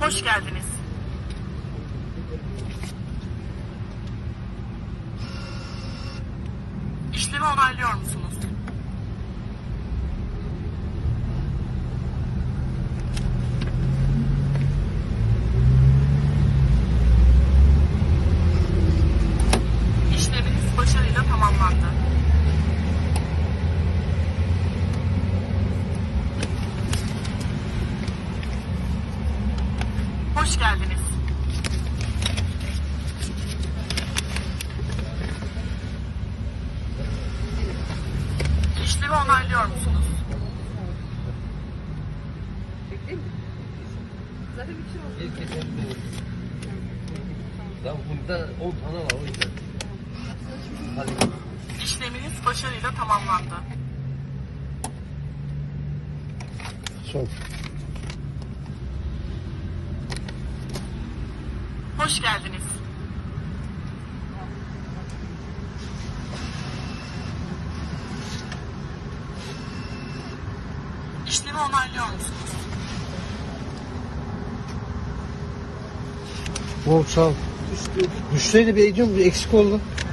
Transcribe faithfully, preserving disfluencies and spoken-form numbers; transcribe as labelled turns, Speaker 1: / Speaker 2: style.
Speaker 1: Hoş geldiniz. İşlemi onaylıyor musunuz? İşleminiz başarıyla tamamlandı. Hoş geldiniz. İşlemi onaylıyor musunuz?
Speaker 2: Zaten bir şey oldu.
Speaker 3: Herkes oldu. Lan bunda on tane var o yüzden. Hadi.
Speaker 1: İşleminiz başarıyla tamamlandı.
Speaker 4: Son.
Speaker 1: Hoş geldiniz. İşlemi onaylıyor musunuz?
Speaker 4: Bol sağ ol. Düşseydi bir ediyorum bir eksik oldu.